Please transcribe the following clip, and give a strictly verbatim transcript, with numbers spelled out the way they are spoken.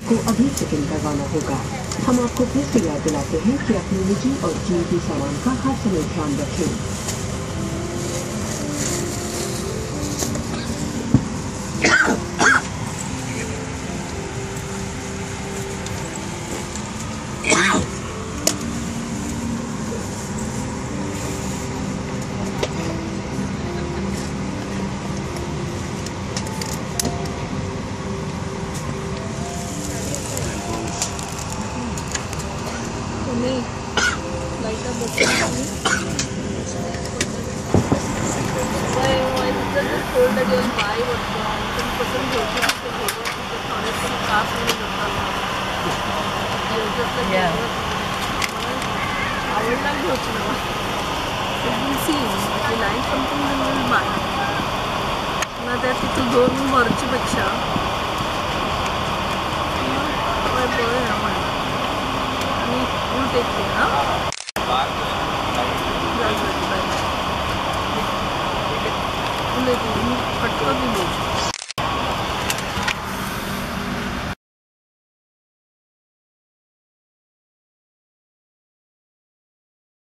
को अभी check in करवाना होगा। हम आपको फिर से याद दिलाते हैं कि अपने निजी और कीमती सामान का हर समय ध्यान रखें। नहीं लाइटर बस why does it hold that you'll buy what you want? ten percent होती है तो होगा तो थोड़े से खास नहीं लगता है। ये just like Yeah. I would like to know. We'll see. If we like something, then we'll buy. ना त्या तिथं दोन वरची पेक्षा काय बरं आहे आम्हाला. आणि you take care, huh? Bye. Bye. Bye. Bye.